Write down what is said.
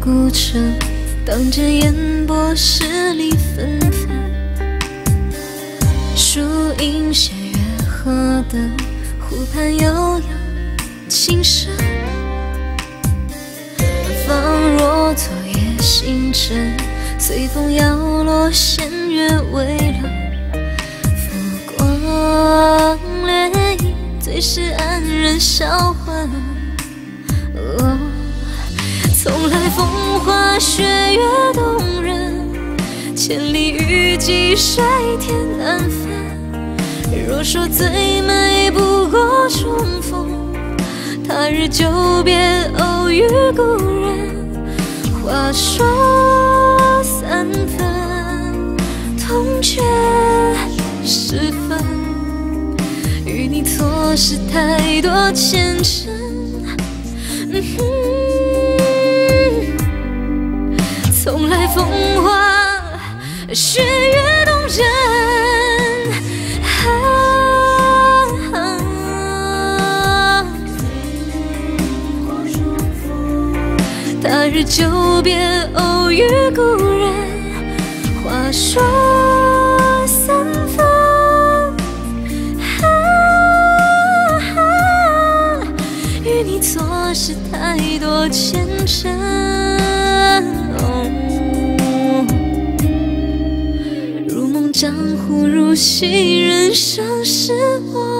孤城，当着烟波十里纷纷。树影斜月河灯，湖畔悠扬琴声。仿若昨夜星辰，随风摇落，弦乐微冷。浮光掠影，最是安然销魂。从来风花雪月动人，千里雨季水天难分。若说最美不过重逢，他日久别偶遇故人。话说三分，痛却十分，与你错失太多前尘。从来风花雪月动人，他日久别偶遇故人。话说三分，与你错失太多前尘。如梦江湖，如戏人生是我。